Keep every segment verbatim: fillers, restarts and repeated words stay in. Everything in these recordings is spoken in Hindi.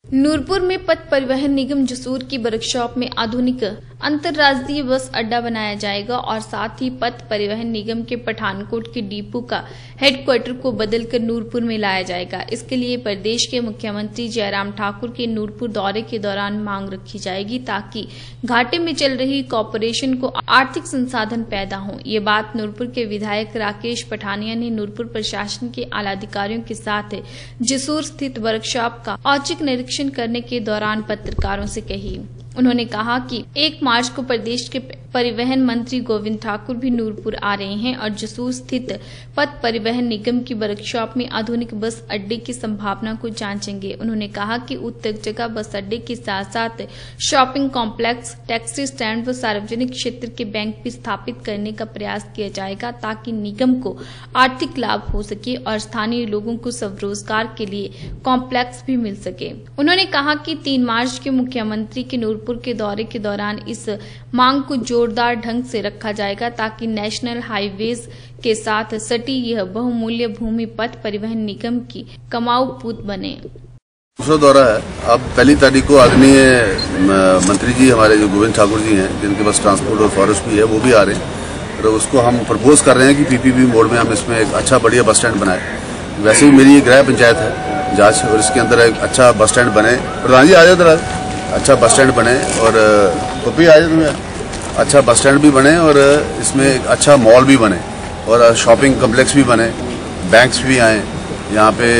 नूरपुर में पथ परिवहन निगम जसूर की वर्कशॉप में आधुनिक अंतर्राज्यीय बस अड्डा बनाया जाएगा और साथ ही पथ परिवहन निगम के पठानकोट के डिपो का हेडक्वार्टर को बदलकर नूरपुर में लाया जाएगा। इसके लिए प्रदेश के मुख्यमंत्री जयराम ठाकुर के नूरपुर दौरे के दौरान मांग रखी जाएगी ताकि घाटे में चल रही कॉरपोरेशन को आर्थिक संसाधन पैदा हो। ये बात नूरपुर के विधायक राकेश पठानिया ने नूरपुर प्रशासन के आला अधिकारियों के साथ जसूर स्थित वर्कशॉप का औचक निरीक्षण करने के दौरान पत्रकारों से कही। उन्होंने कहा कि एक मार्च को प्रदेश के परिवहन मंत्री गोविंद ठाकुर भी नूरपुर आ रहे हैं और जसूर स्थित पथ परिवहन निगम की वर्कशॉप में आधुनिक बस अड्डे की संभावना को जांचेंगे। उन्होंने कहा कि उत्तर जगह बस अड्डे के साथ साथ शॉपिंग कॉम्प्लेक्स, टैक्सी स्टैंड व सार्वजनिक क्षेत्र के बैंक भी स्थापित करने का प्रयास किया जाएगा ताकि निगम को आर्थिक लाभ हो सके और स्थानीय लोगों को स्वरोजगार के लिए कॉम्प्लेक्स भी मिल सके। उन्होंने कहा कि तीन मार्च के मुख्यमंत्री के नूरपुर के दौरे के दौरान इस मांग को जोरदार ढंग से रखा जाएगा ताकि नेशनल हाईवेज के साथ सटी यह बहुमूल्य भूमि पथ परिवहन निगम की कमाऊ पूत बने। दूसरा दौरा है। अब पहली तारीख को आदरणीय मंत्री जी हमारे जो गोविंद ठाकुर जी हैं, जिनके पास ट्रांसपोर्ट और फॉरेस्ट भी है, वो भी आ रहे हैं और उसको हम प्रपोज कर रहे हैं कि पीपीपी मोड में हम इसमें एक अच्छा बढ़िया बस स्टैंड बनाए। वैसे ही मेरी गृह पंचायत है जांच और इसके अंदर एक अच्छा बस स्टैंड बने। प्रधान जी आ जाओ जरा, अच्छा बस स्टैंड बने और पप्पी आ जाए, अच्छा बस स्टैंड भी बने और इसमें एक अच्छा मॉल भी बने और शॉपिंग कम्प्लेक्स भी बने, बैंक्स भी आए, यहाँ पे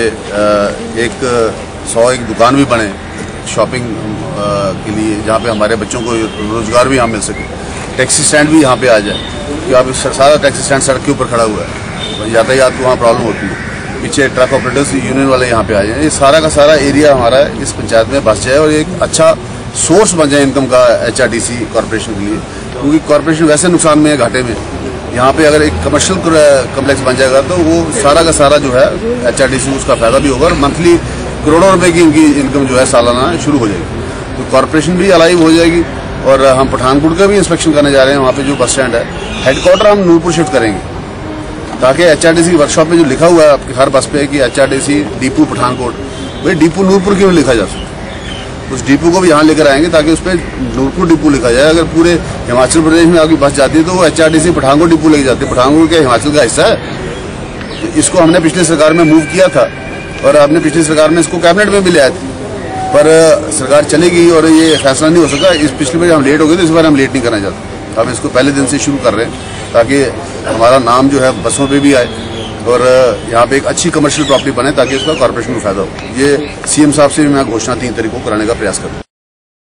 एक सौ एक दुकान भी बने शॉपिंग के लिए, जहाँ पे हमारे बच्चों को रोजगार भी यहाँ मिल सके। टैक्सी स्टैंड भी यहाँ पे आ जाए क्योंकि आप सारा टैक्सी स्टैंड सड़क के ऊपर खड़ा हुआ है, यातायात को वहाँ प्रॉब्लम होती है। पीछे ट्रक ऑपरेटर्स यूनियन वाले यहाँ पे आ जाए, ये सारा का सारा एरिया हमारा इस पंचायत में बस जाए और एक अच्छा सोर्स बन जाए इनकम का एचआरडीसी कॉर्पोरेशन के लिए, क्योंकि कॉर्पोरेशन वैसे नुकसान में है, घाटे में। यहाँ पे अगर एक कमर्शियल कम्प्लेक्स बन जाएगा तो वो सारा का सारा जो है एचआरडीसी उसका फायदा भी होगा और मंथली करोड़ों रुपए की इनकी इनकम जो है सालाना शुरू हो जाएगी। तो कॉर्पोरेशन भी अलाइव हो जाएगी और हम पठानकोट का भी इंस्पेक्शन करने जा रहे हैं। वहाँ पे जो बस स्टैंड है हेडक्वार्टर हम नूरपुर शिफ्ट करेंगे ताकि एचआरडीसी वर्कशॉप में जो लिखा हुआ है आपके हर बस पे कि एचआरडीसी डिपो पठानकोट, वही डिपो नूरपुर क्यों लिखा जा सकता, उस डिपो को भी यहाँ लेकर आएंगे ताकि उस पर नूरपुर डिपो लिखा जाए। अगर पूरे हिमाचल प्रदेश में आपकी बस जाती है तो वो एचआरडीसी पठानकोट डिपो लेके जाती है। पठानकोट क्या हिमाचल का हिस्सा है? तो इसको हमने पिछली सरकार में मूव किया था और हमने पिछली सरकार में इसको कैबिनेट में भी लिया था, पर सरकार चली गई और ये फैसला नहीं हो सका। इस पिछली बार हम लेट हो गए तो इस बार हम लेट नहीं करना चाहते। हम इसको पहले दिन से शुरू कर रहे हैं ताकि हमारा नाम जो है बसों पे भी आए और यहाँ पे एक अच्छी कमर्शियल प्रॉपर्टी बने ताकि उसका कॉर्पोरेशन को फायदा हो। ये सीएम साहब से भी मैं घोषणा तीन तारीख को कराने का प्रयास करूँ।